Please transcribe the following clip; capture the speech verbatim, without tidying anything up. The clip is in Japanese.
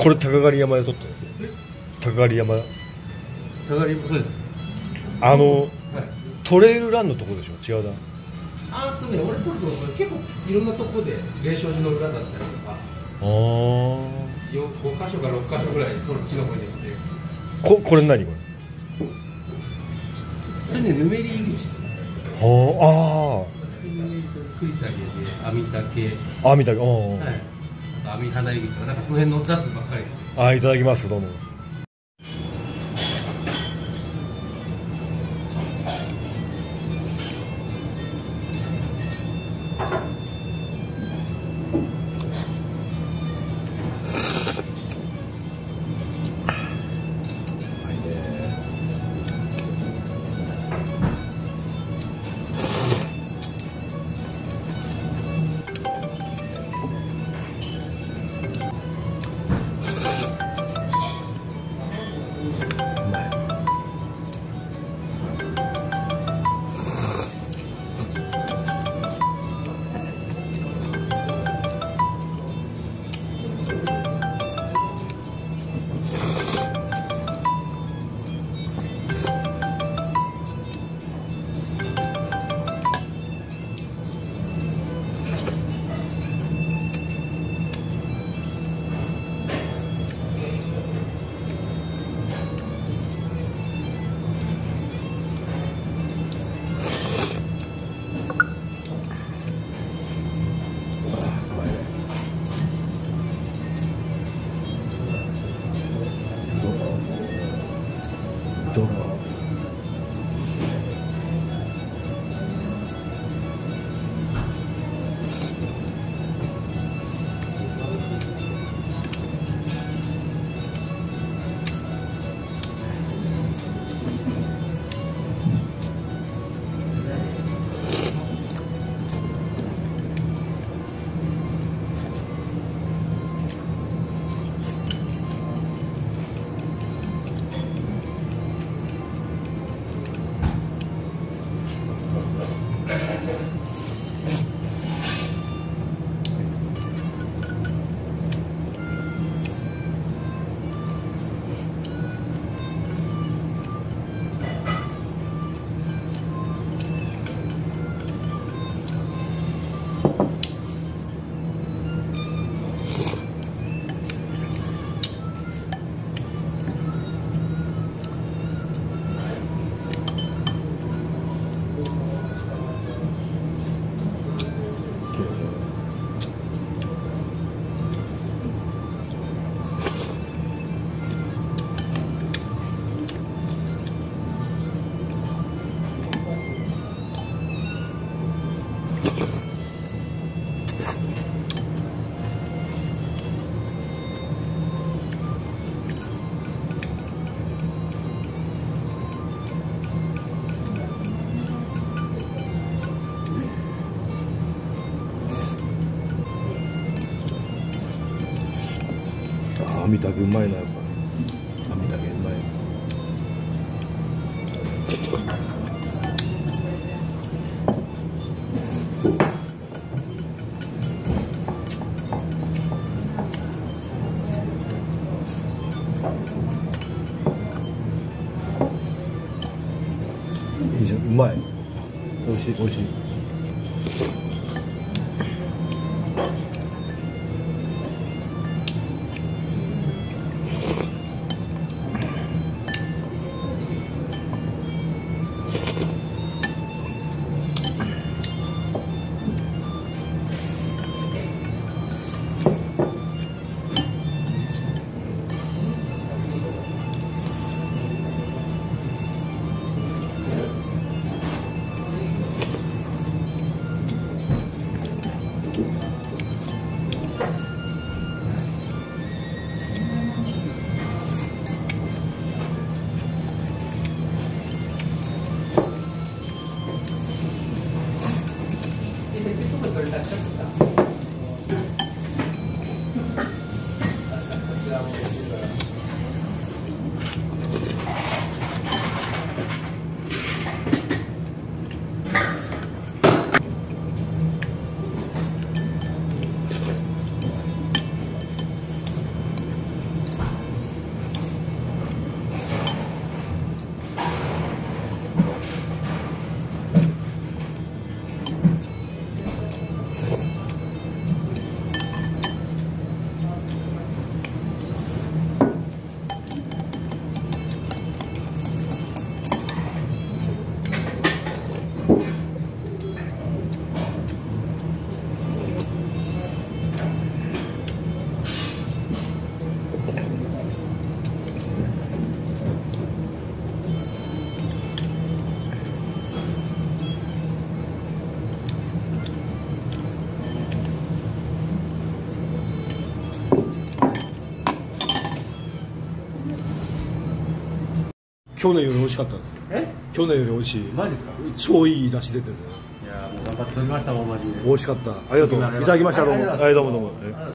これ高狩山で撮ったの？高狩山。 高狩山、そうです。 あの、 はい、 トレイルランのとこでしょ？違うな。 あーとね、俺撮るとこ結構いろんなとこで霊障寺の裏だったりとか、 ああ。 ごかしょかろっかしょぐらい撮るキノコによって。 ここれ何これ？ それね、ぬめり井口ですね。 はあ。 栗竹で網竹。 あ、見た。うん。 はい。あと網花井口とか、なんかその辺の雑ばっかりです。 あ、いただきます。どうも。ドラ網だけうまいな、やっぱ網だけうまい。いいじゃん、うまい。美味しい、美味しい。 去年より美味しかったです。 え去年より美味しい。 マジですか？ 超いい出汁出てるね。 いやもう頑張って飲みましたもんマジで。 美味しかった。ありがとう。いただきました。どうも。はい、どうもどうも。